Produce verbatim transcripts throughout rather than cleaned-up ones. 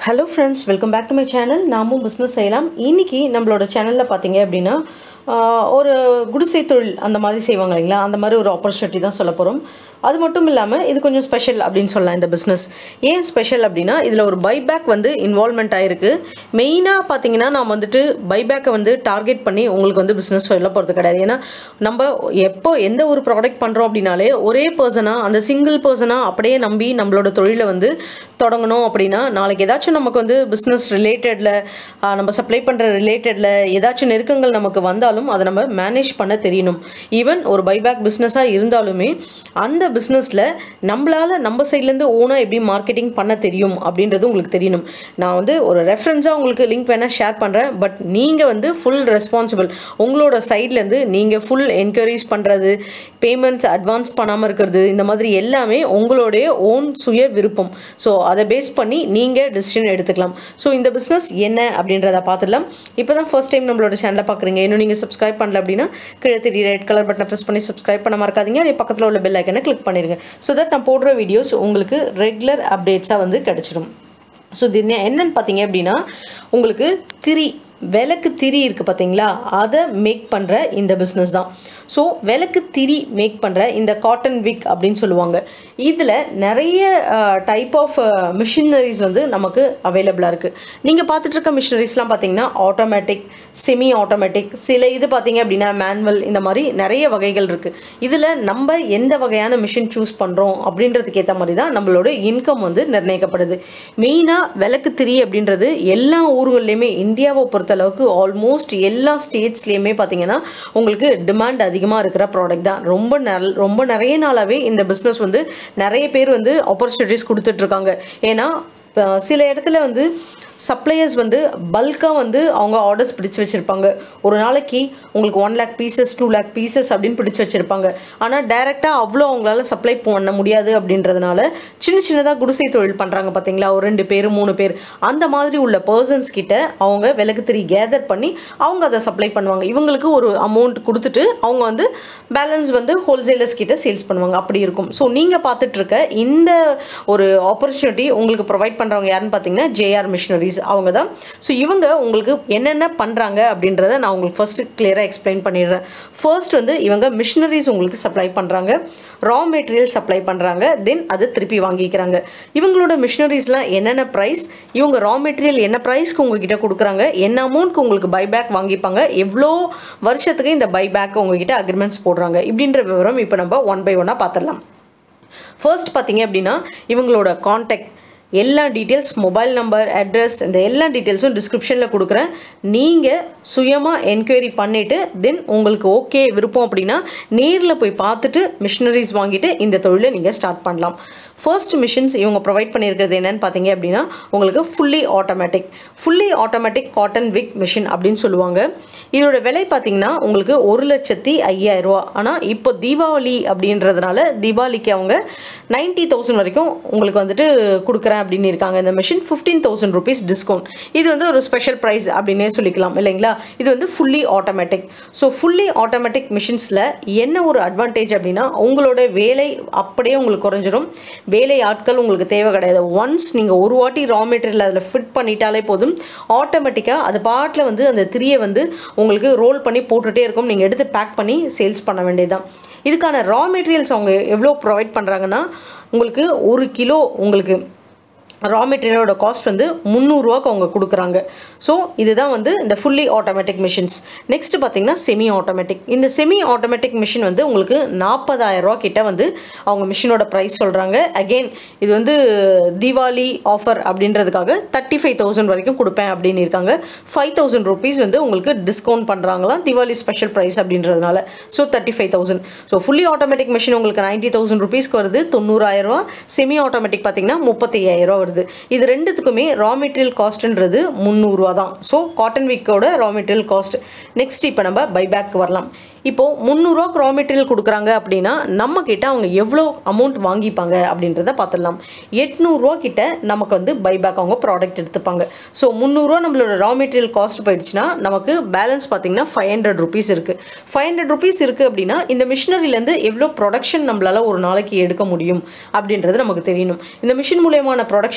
Hello friends, welcome back to my channel. நாமும் business செய்யலாம். இன்னைக்கு நம்மளோட சேனல்ல பாத்தீங்க அப்படினா ஒரு குடிசை தொழில் அந்த மாதிரி செய்வாங்க இல்லையா, அந்த மாதிரி ஒரு ஆப்பர்ச்சுனிட்டி தான் சொல்ல போறோம். அது மட்டும் இல்லாம இது கொஞ்சம் ஸ்பெஷல் அப்படினு சொல்லலாம் இந்த business. ஏன் ஸ்பெஷல் அப்படினா இதுல ஒரு பைபேக் வந்து இன்வால்வ்மென்ட் ஆயிருக்கு. மெயினா பாத்தீங்கன்னா நான் வந்துட்டு பைபேக்கை வந்து டார்கெட் பண்ணி உங்களுக்கு வந்து business சொல்ல போறது கிடையாது. ஏனா நம்ம எப்போ எந்த ஒரு ப்ராடக்ட் பண்றோம் அப்படினாலே ஒரே பர்சனா அந்த சிங்கிள் பர்சனா அப்படியே நம்பி நம்மளோட தொழிலை வந்து தொடங்கணும் அப்படினா நாளைக்கு ஏதாச்சும் நமக்கு வந்து business ரிலேட்டட்ல நம்ம சப்ளை பண்ற ரிலேட்டட்ல ஏதாச்சும் நெருக்கங்கள் நமக்கு வந்தாலும் அதை நம்ம மேனேஜ் பண்ண தெரியணும். ஈவன் ஒரு பைபேக் பிசினஸா இருந்தாலுமே அந்த பிசினஸ்ல நம்மளால நம்ம சைடுல இருந்து ஓனா எப்படி மார்க்கெட்டிங் பண்ண தெரியும் அப்படின்றது உங்களுக்கு தெரியணும். நான் வந்து ஒரு ரெஃபரன்ஸா உங்களுக்கு லிங்க் வேணா ஷேர் பண்றேன். பட் நீங்க வந்து ஃபுல் ரெஸ்பான்சிபிள். உங்களோட சைடுல இருந்து நீங்க ஃபுல் என்கரேஜ் பண்றது, பேமெண்ட்ஸ் அட்வான்ஸ் பண்ணாம இருக்கிறது, இந்த மாதிரி எல்லாமே உங்களுடைய ஓன் சுய விருப்பம். ஸோ அதை பேஸ் பண்ணி நீங்க டிசிஷன் எடுத்துக்கலாம். ஸோ இந்த பிசினஸ் என்ன அப்படின்றத பார்த்துடலாம். இப்போதான் ஃபர்ஸ்ட் டைம் நம்மளோட சேனலை பார்க்குறீங்க, இன்னும் நீங்க சப்ஸ்கிரைப் பண்ணல அப்படின்னா கீழே தெரிய ரெட் கலர் பட்டனை ப்ரெஸ் பண்ணி சப்ஸ்கிரைப் பண்ண மறக்காதீங்க. அதே பக்கத்தில் உள்ள பெல் ஐக்கனை கிளிக் பண்ணிருங்க. ஸோ தட் நான் போடுற வீடியோஸ் உங்களுக்கு ரெகுலர் அப்டேட்ஸாக வந்து கிடைச்சிடும். ஸோ இது என்னன்னு பார்த்தீங்க அப்படின்னா உங்களுக்கு திரி விளக்கு திரி இருக்குது பார்த்தீங்களா, அதை மேக் பண்ணுற இந்த பிஸ்னஸ் தான். ஸோ விளக்கு திரி மேக் பண்ணுற இந்த காட்டன் விக் அப்படின்னு சொல்லுவாங்க. இதில் நிறைய டைப் ஆஃப் மிஷினரிஸ் வந்து நமக்கு அவைலபிளாக இருக்குது. நீங்கள் பார்த்துட்டு இருக்க மிஷினரிஸ்லாம் பார்த்தீங்கன்னா ஆட்டோமேட்டிக், செமி ஆட்டோமேட்டிக், சில இது பார்த்தீங்க அப்படின்னா மேனுவல், இந்த மாதிரி நிறைய வகைகள் இருக்குது. இதில் நம்ம எந்த வகையான மிஷின் சூஸ் பண்ணுறோம் அப்படின்றதுக்கு ஏற்ற மாதிரி தான் நம்மளோட இன்கம் வந்து நிர்ணயிக்கப்படுது. மெயினாக விளக்கு திரி அப்படின்றது எல்லா ஊர்கள்லையுமே இந்தியாவை பொறுத்த அளவுக்கு ஆல்மோஸ்ட் எல்லா ஸ்டேட்ஸ்லயுமே பாத்தீங்கன்னா உங்களுக்கு டிமாண்ட் அதிகமா இருக்கிற ப்ராடக்ட் தான். ரொம்ப ரொம்ப நிறைய நாளாவே இந்த பிசினஸ் வந்து நிறைய பேர் வந்து ஆப்பர்ச்சுனிட்டிஸ் கொடுத்துட்டு இருக்காங்க. ஏன்னா சில இடத்துல வந்து சப்ளையர்ஸ் வந்து பல்காக வந்து அவங்க ஆர்டர்ஸ் பிடிச்சி வச்சுருப்பாங்க. ஒரு நாளைக்கு உங்களுக்கு one lakh pieces two lakh pieces அப்படின்னு பிடிச்சி வச்சுருப்பாங்க. ஆனால் டைரெக்டாக அவ்வளோ அவங்களால சப்ளை பண்ண முடியாது அப்படின்றதுனால சின்ன சின்னதாக குடிசை தொழில் பண்ணுறாங்க பார்த்தீங்களா, ஒரு ரெண்டு பேர் மூணு பேர் அந்த மாதிரி உள்ள பர்சன்ஸ் கிட்ட அவங்க விளக்கு திரி கேதர் பண்ணி அவங்க அதை சப்ளை பண்ணுவாங்க. இவங்களுக்கு ஒரு அமௌண்ட் கொடுத்துட்டு அவங்க வந்து பேலன்ஸ் வந்து ஹோல்சேலர்ஸ் கிட்ட சேல்ஸ் பண்ணுவாங்க. அப்படி இருக்கும். ஸோ நீங்கள் பார்த்துட்டு இருக்க இந்த ஒரு ஆப்பர்ச்சுனிட்டி உங்களுக்கு ப்ரொவைட் பண்ணுறவங்க யாருன்னு பார்த்தீங்கன்னா ஜேஆர் மிஷினரி அவங்க தான். ஸோ இவங்க உங்களுக்கு என்னென்ன பண்ணுறாங்க அப்படின்றத நான் உங்களுக்கு ஃபர்ஸ்ட் கிளியராக எக்ஸ்பிளைன் பண்ணிடுறேன். ஃபர்ஸ்ட் வந்து இவங்க மிஷினரிஸ் உங்களுக்கு சப்ளை பண்ணுறாங்க, ரா மெட்டீரியல் சப்ளை பண்ணுறாங்க, தென் அதை திருப்பி வாங்கிக்கிறாங்க. இவங்களோட மிஷினரிஸ்லாம் என்னென்ன ப்ரைஸ், இவங்க ரா மெட்டீரியல் என்ன ப்ரைஸ்க்கு உங்ககிட்ட கொடுக்குறாங்க, என்ன அமௌண்ட்க்கு உங்களுக்கு பைபேக் வாங்கிப்பாங்க, எவ்வளோ வருஷத்துக்கு இந்த பைபேக் உங்ககிட்ட அக்ரிமெண்ட்ஸ் போடுறாங்க, இப்படின்ற விவரம் இப்போ நம்ம ஒன் பை ஒன்னாக பார்த்துடலாம். ஃபர்ஸ்ட் பார்த்தீங்க அப்படின்னா இவங்களோட கான்டாக்ட் எல்லா டீட்டெயில்ஸ், மொபைல் நம்பர், அட்ரஸ், இந்த எல்லா டீட்டெயில்ஸும் டிஸ்கிரிப்ஷனில் கொடுக்குறேன். நீங்கள் சுயமாக என்கொயரி பண்ணிவிட்டு தென் உங்களுக்கு ஓகே விருப்பம் அப்படின்னா நேரில் போய் பார்த்துட்டு மிஷினரிஸ் வாங்கிட்டு இந்த தொழிலை நீங்கள் ஸ்டார்ட் பண்ணலாம். ஃபர்ஸ்ட் மிஷின்ஸ் இவங்க ப்ரொவைட் பண்ணியிருக்கிறது என்னென்னு பார்த்தீங்க அப்படின்னா உங்களுக்கு fully automatic fully automatic cotton wick machine அப்படின்னு சொல்லுவாங்க. இதோட விலை பார்த்தீங்கன்னா உங்களுக்கு ஒரு லட்சத்தி ஐயாயிரம் ரூபா. ஆனால் இப்போ தீபாவளி அப்படின்றதுனால தீபாவளிக்கு அவங்க நைன்டி தௌசண்ட் வரைக்கும் உங்களுக்கு வந்துட்டு கொடுக்குறேன் அப்படின்னு இருக்காங்க. இந்த machine fifteen thousand rupees discount. இது வந்து ஒரு ஸ்பெஷல் ப்ரைஸ் அப்படின்னே சொல்லிக்கலாம் இல்லைங்களா. இது வந்து fully automatic. So fully automatic மிஷின்ஸில் என்ன ஒரு அட்வான்டேஜ் அப்படின்னா உங்களோட வேலை அப்படியே உங்களுக்கு குறைஞ்சிடும். வேலை ஆட்கள் உங்களுக்கு தேவை கிடையாது. ஒன்ஸ் நீங்கள் ஒரு வாட்டி ரா மெட்டீரியல் அதில் ஃபிட் பண்ணிட்டாலே போதும், ஆட்டோமேட்டிக்காக அது பாட்டில் வந்து அந்த திரியை வந்து உங்களுக்கு ரோல் பண்ணி போட்டுகிட்டே இருக்கும். நீங்கள் எடுத்து பேக் பண்ணி சேல்ஸ் பண்ண வேண்டியதுதான். இதுக்கான ரா மெட்டீரியல்ஸ் அவங்க எவ்வளோ ப்ரொவைட் பண்ணுறாங்கன்னா உங்களுக்கு ஒரு கிலோ உங்களுக்கு ரா மெட்டீரியலோட காஸ்ட் வந்து முந்நூறுரூவாக்கு அவங்க கொடுக்குறாங்க. ஸோ இதுதான் வந்து இந்த ஃபுல்லி ஆட்டோமேட்டிக் மிஷின்ஸ். நெக்ஸ்ட் பார்த்தீங்கன்னா செமி ஆட்டோமேட்டிக். இந்த செமி ஆட்டோமேட்டிக் மிஷின் வந்து உங்களுக்கு நாற்பதாயிரம் ரூபா கிட்ட வந்து அவங்க மிஷினோட ப்ரைஸ் சொல்கிறாங்க. அகெயின் இது வந்து தீபாவளி ஆஃபர் அப்படின்றதுக்காக தேர்ட்டி ஃபைவ் தௌசண்ட் வரைக்கும் கொடுப்பேன் அப்படின்னு இருக்காங்க. ஃபைவ் தௌசண்ட் ருபீஸ் வந்து உங்களுக்கு டிஸ்கவுண்ட் பண்ணுறாங்களாம் தீபாவளி ஸ்பெஷல் ப்ரைஸ் அப்படின்றதுனால. So thirty five thousand so fully automatic machine உங்களுக்கு நைன்ட்டி தௌசண்ட் ருபீஸ்க்கு வருது, தொண்ணூறாயிரம் ரூபா. செமி ஆட்டோமேட்டிக் பார்த்தீங்கன்னா முப்பத்தி ஐயாயிரம் ரூபா வருது. இது ரெண்டுத்துக்குமே ரா மெட்டீரியல் காஸ்ட்ன்றது முந்நூறு ரூபா தான். ஸோ காட்டன் விக்கோட ரா மெட்டீரியல் காஸ்ட். நெக்ஸ்ட் இப்போ நம்ம பைபேக் வரலாம். இப்போது முந்நூறுரூவாக்கு ரா மெட்டீரியல் கொடுக்குறாங்க அப்படின்னா நம்ம கிட்ட அவங்க எவ்வளோ அமௌண்ட் வாங்கிப்பாங்க அப்படின்றத பார்த்துடலாம். எட்நூறுரூவா கிட்ட நமக்கு வந்து பைபேக் அவங்க ப்ராடக்ட் எடுத்துப்பாங்க. ஸோ முந்நூறுரூவா நம்மளோட ரா மெட்டீரியல் காஸ்ட் போயிடுச்சுன்னா நமக்கு பேலன்ஸ் பார்த்தீங்கன்னா ஃபைவ் ஹண்ட்ரட் ருபீஸ் இருக்குது. ஃபைவ் ஹண்ட்ரட் ருபீஸ் இருக்குது அப்படின்னா இந்த மிஷினரிலேருந்து எவ்வளோ ப்ரொடக்ஷன் நம்மளால் ஒரு நாளைக்கு எடுக்க முடியும் அப்படின்றது நமக்கு தெரியணும். இந்த மிஷின் மூலயமான ப்ரொடக்ஷன்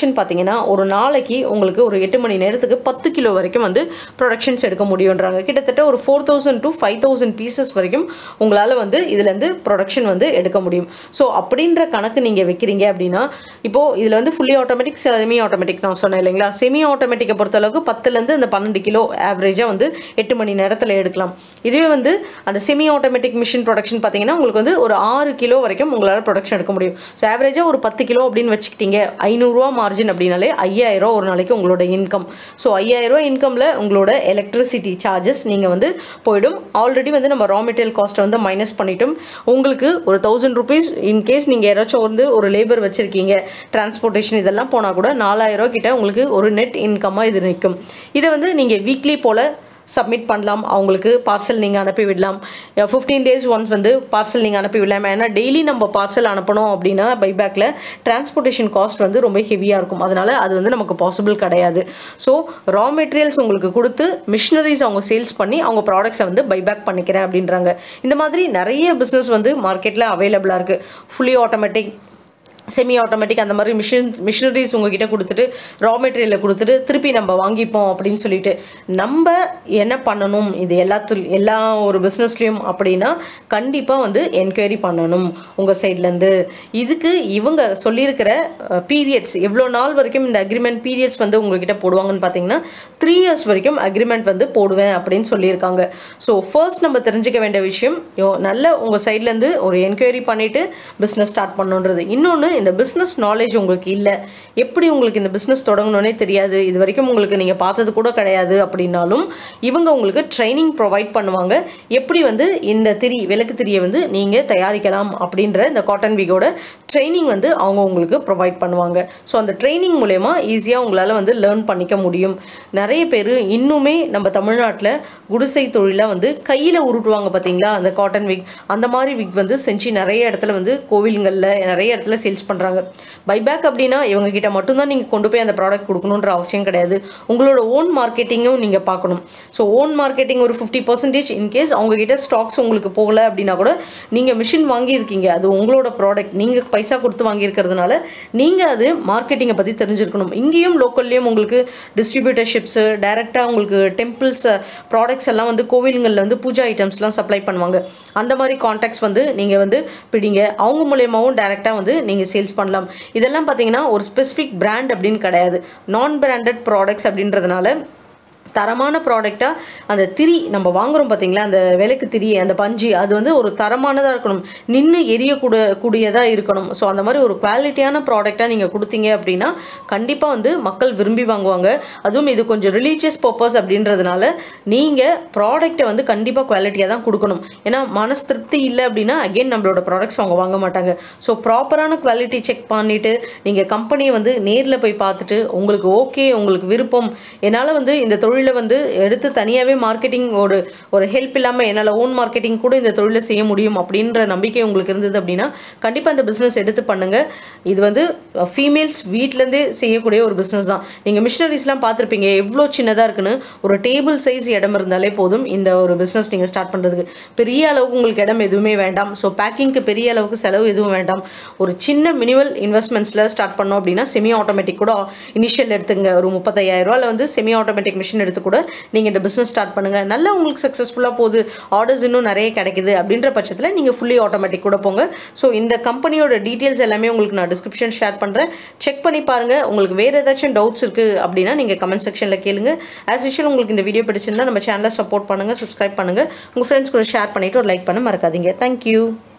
ப்ரொடக்ஷன் பார்த்தீங்கன்னா ஒரு நாளைக்கு உங்களுக்கு ஒரு எட்டு மணி நேரத்துக்கு பத்து கிலோ வரைக்கும் வந்து ப்ரொடக்ஷன்ஸ் எடுக்க முடியுன்றாங்க. கிட்டத்தட்ட ஒரு four thousand to five thousand pieces வரைக்கும் உங்களால் வந்து இதுலேருந்து ப்ரொடக்ஷன் வந்து எடுக்க முடியும். ஸோ அப்படின்ற கணக்கு நீங்கள் வைக்கிறீங்க அப்படின்னா இப்போது இதில் வந்து ஃபுல்லி ஆட்டோமேட்டிக் செமி ஆட்டோமேட்டிக் நான் சொன்னேன் இல்லைங்களா. செமி ஆட்டோமேட்டிக்கை பொறுத்தளவுக்கு பத்துலேருந்து அந்த பன்னெண்டு கிலோ ஆவரேஜாக வந்து எட்டு மணி நேரத்தில் எடுக்கலாம். இதுவே வந்து அந்த செமி ஆட்டோமேட்டிக் மிஷின் ப்ரொடக்ஷன் பார்த்தீங்கன்னா உங்களுக்கு வந்து ஒரு ஆறு கிலோ வரைக்கும் உங்களால் ப்ரொடக்ஷன் எடுக்க முடியும். ஸோ ஆவரேஜாக ஒரு பத்து கிலோ அப்படின்னு வச்சுக்கிட்டீங்க, ஐநூறுரூவா மார்ஜின் அப்படின்னாலே ஐயாயிரம் ஒரு நாளைக்கு உங்களோட இன்கம். ஸோ ஐயாயிரரூவா இன்கமில் உங்களோட எலக்ட்ரிசிட்டி சார்ஜஸ் நீங்கள் வந்து போயிடும். ஆல்ரெடி வந்து நம்ம ரா மெட்டீரியல் காஸ்ட்டை வந்து மைனஸ் பண்ணிட்டோம். உங்களுக்கு ஒரு தௌசண்ட் ருபீஸ் இன்கேஸ் நீங்கள் யாராச்சும் வந்து ஒரு லேபர் வச்சுருக்கீங்க, டிரான்ஸ்போர்ட்டேஷன் இதெல்லாம் போனால் கூட நாலாயிரரூவா கிட்ட உங்களுக்கு ஒரு நெட் இன்கம்மாக இது நிற்கும். இதை வந்து நீங்கள் வீக்லி போல் சப்மிட் பண்ணலாம். அவங்களுக்கு பார்சல் நீங்கள் அனுப்பி விடலாம். ஃபிஃப்டீன் டேஸ் ஒன்ஸ் வந்து பார்சல் நீங்கள் அனுப்பி விடலாம். ஏன்னா டெய்லி நம்ம பார்சல் அனுப்பணும் அப்படின்னா பைபேக்கில் டிரான்ஸ்போர்ட்டேஷன் காஸ்ட் வந்து ரொம்ப ஹெவியாக இருக்கும். அதனால் அது வந்து நமக்கு பாசிபிள் கிடையாது. ஸோ ரா மெட்டீரியல்ஸ் உங்களுக்கு கொடுத்து மிஷினரிஸ் அவங்க சேல்ஸ் பண்ணி அவங்க ப்ராடக்ட்ஸை வந்து பைபேக் பண்ணிக்கிறேன் அப்படின்றாங்க. இந்த மாதிரி நிறைய பிஸ்னஸ் வந்து மார்க்கெட்டில் அவைலபிளாக இருக்குது. ஃபுல்லி ஆட்டோமேட்டிக், செமி ஆட்டோமேட்டிக் அந்த மாதிரி மிஷின் மிஷினரிஸ் உங்ககிட்ட கொடுத்துட்டு ரா மெட்டீரியலை கொடுத்துட்டு திருப்பி நம்ம வாங்கிப்போம் அப்படின்னு சொல்லிட்டு நம்ம என்ன பண்ணணும் இது எல்லாத்து எல்லா ஒரு பிஸ்னஸ்லேயும் அப்படின்னா கண்டிப்பாக வந்து என்கொயரி பண்ணணும் உங்கள் சைட்லேருந்து. இதுக்கு இவங்க சொல்லியிருக்கிற பீரியட்ஸ் எவ்வளோ நாள் வரைக்கும் இந்த அக்ரிமெண்ட் பீரியட்ஸ் வந்து உங்ககிட்ட போடுவாங்கன்னு பார்த்தீங்கன்னா த்ரீ இயர்ஸ் வரைக்கும் அக்ரிமெண்ட் வந்து போடுவேன் அப்படின்னு சொல்லியிருக்காங்க. ஸோ ஃபர்ஸ்ட் நம்ம தெரிஞ்சுக்க வேண்டிய விஷயம் நல்ல உங்கள் சைட்லேருந்து ஒரு என்கொயரி பண்ணிவிட்டு பிஸ்னஸ் ஸ்டார்ட் பண்ணணுன்றது. இன்னொன்று, இந்த பிஸ்னஸ் நாலேஜ் உங்களுக்கு இல்லை, எப்படி உங்களுக்கு இந்த பிஸ்னஸ் தொடங்கணுன்னே தெரியாது, இது வரைக்கும் உங்களுக்கு நீங்கள் பார்த்தது கூட கிடையாது அப்படின்னாலும் இவங்க உங்களுக்கு ட்ரைனிங் ப்ரொவைட் பண்ணுவாங்க. எப்படி வந்து இந்த திரி விளக்கு திரியை வந்து நீங்கள் தயாரிக்கலாம் அப்படின்ற இந்த காட்டன் வீகோட ட்ரைனிங் வந்து அவங்க உங்களுக்கு ப்ரொவைட் பண்ணுவாங்க. ஸோ அந்த ட்ரைனிங் மூலயமா ஈஸியாக உங்களால் வந்து லேர்ன் பண்ணிக்க முடியும். நிறைய பேர் இன்னுமே நம்ம தமிழ்நாட்டில் குடிசை தொழிலாக வந்து கையில் உருட்டுவாங்க பார்த்தீங்களா, அந்த காட்டன் விக் அந்த மாதிரி விக் வந்து செஞ்சு நிறைய இடத்துல வந்து கோவில்களில் நிறைய இடத்துல சேல்ஸ் பண்ணுறாங்க. பைபேக் அப்படின்னா இவங்க கிட்ட மட்டும்தான் நீங்கள் கொண்டு போய் அந்த ப்ராடக்ட் கொடுக்கணுன்ற அவசியம் கிடையாது. உங்களோட ஓன் மார்க்கெட்டிங்கும் நீங்கள் பார்க்கணும். ஸோ ஓன் மார்க்கெட்டிங் ஒரு ஃபிஃப்டி பர்சன்டேஜ் இன்கேஸ் அவங்ககிட்ட ஸ்டாக்ஸ் உங்களுக்கு போகலை அப்படின்னா கூட நீங்கள் மிஷின் வாங்கியிருக்கீங்க, அது உங்களோட ப்ராடக்ட், நீங்கள் பைசா கொடுத்து வாங்கியிருக்கிறதுனால நீங்கள் அது மார்க்கெட்டிங்கை பற்றி தெரிஞ்சிருக்கணும். இங்கேயும் லோக்கல்லையும் உங்களுக்கு டிஸ்ட்ரிபியூட்டர்ஷிப்ஸு டைரெக்டாக உங்களுக்கு டெம்பிள்ஸ் ப்ராடக்ட்ஸ் எல்லாம் வந்து கோவில்களில் வந்து பூஜா ஐட்டம்ஸ்லாம் சப்ளை பண்ணுவாங்க. அந்த மாதிரி கான்டாக்ட்ஸ் வந்து நீங்கள் வந்து பிடிங்க. அவங்க மூலயமாவும் டைரெக்டாக வந்து நீங்கள் சேல்ஸ் பண்ணலாம். இதெல்லாம் பார்த்தீங்கன்னா ஒரு ஸ்பெசிஃபிக் பிராண்ட் அப்படின்னு கிடையாது, நான் பிராண்டட் ப்ராடக்ட்ஸ் அப்படின்றதுனால தரமான ப்ராடக்டாக அந்த திரி நம்ம வாங்குகிறோம் பார்த்தீங்களா, அந்த விளக்கு திரி அந்த பஞ்சு அது வந்து ஒரு தரமானதாக இருக்கணும், நின்று எரியக்கூட கூடியதாக இருக்கணும். ஸோ அந்த மாதிரி ஒரு குவாலிட்டியான ப்ராடக்டாக நீங்கள் கொடுத்தீங்க அப்படின்னா கண்டிப்பாக வந்து மக்கள் விரும்பி வாங்குவாங்க. அதுவும் இது கொஞ்சம் ரிலீஜியஸ் பர்பஸ் அப்படின்றதுனால நீங்கள் ப்ராடக்டை வந்து கண்டிப்பாக குவாலிட்டியாக தான் கொடுக்கணும். ஏன்னா மனசு திருப்தி இல்லை அப்படின்னா அகெயின் நம்மளோட ப்ராடக்ட்ஸ் அவங்க வாங்க மாட்டாங்க. ஸோ ப்ராப்பரான குவாலிட்டி செக் பண்ணிவிட்டு நீங்கள் கம்பெனியை வந்து நேரில் போய் பார்த்துட்டு உங்களுக்கு ஓகே உங்களுக்கு விருப்பம், என்னால் வந்து இந்த தொழில் வந்து எடுத்து தனியாகவே மார்க்கெட்டிங் ஒரு ஒரு ஹெல்ப் இல்லாமல் என்னால் ஓன் மார்க்கெட்டிங் கூட இந்த தொழிலை செய்ய முடியும் அப்படின்ற நம்பிக்கை உங்களுக்கு இருந்தது அப்படின்னா கண்டிப்பாக இந்த பிஸ்னஸ் எடுத்து பண்ணுங்கள். இது வந்து ஃபீமேல்ஸ் வீட்டிலேருந்தே செய்யக்கூடிய ஒரு பிஸ்னஸ் தான். நீங்கள் மிஷினரிஸ்லாம் பார்த்துருப்பீங்க எவ்வளோ சின்னதாக இருக்குன்னு, ஒரு டேபிள் சைஸ் இடம் இருந்தாலே போதும் இந்த ஒரு பிஸ்னஸ் நீங்கள் ஸ்டார்ட் பண்ணுறதுக்கு. பெரிய அளவுக்கு உங்களுக்கு இடம் எதுவுமே வேண்டாம். ஸோ பேக்கிங்க்கு பெரிய அளவுக்கு செலவு எதுவும் வேண்டாம். ஒரு சின்ன மினிமல் இன்வெஸ்ட்மெண்ட்ஸில் ஸ்டார்ட் பண்ணோம் அப்படின்னா செமி ஆட்டோமேட்டிக் கூட இனிஷியல் எடுத்துங்க. ஒரு முப்பத்தாயிரம் ரூபாயில் வந்து செமி ஆட்டோமேட்டிக் மிஷின் எடுத்து கூட நீங்கள் இந்த பிஸ்னஸ் ஸ்டார்ட் பண்ணுங்கள். நல்லா உங்களுக்கு சக்ஸஸ்ஃபுல்லாக போகுது, ஆர்டர்ஸ் இன்னும் நிறைய கிடைக்குது அப்படின்ற பட்சத்தில் நீங்கள் ஃபுல்லி ஆட்டோமேட்டிக் கூட போங்க. ஸோ இந்த கம்பெனியோட டீட்டெயில்ஸ் எல்லாமே உங்களுக்கு நான் டிஸ்கிரிப்ஷன் ஷேர் பண்ணுறேன், செக் பண்ணி பாருங்கள். உங்களுக்கு வேறு ஏதாச்சும் டவுட்ஸ் இருக்குது அப்படின்னா நீங்கள் கமெண்ட் செக்ஷனில் கேளுங்க. ஆஸ் யூஷுவல் உங்களுக்கு இந்த வீடியோ பிடிச்சிருந்தா நம்ம சேனலை சப்போர்ட் பண்ணுங்கள், சப்ஸ்கிரைப் பண்ணுங்கள், உங்கள் ஃப்ரெண்ட்ஸ் கூட ஷேர் பண்ணிவிட்டு ஒரு லைக் பண்ண மறக்காதீங்க. தேங்க்யூ.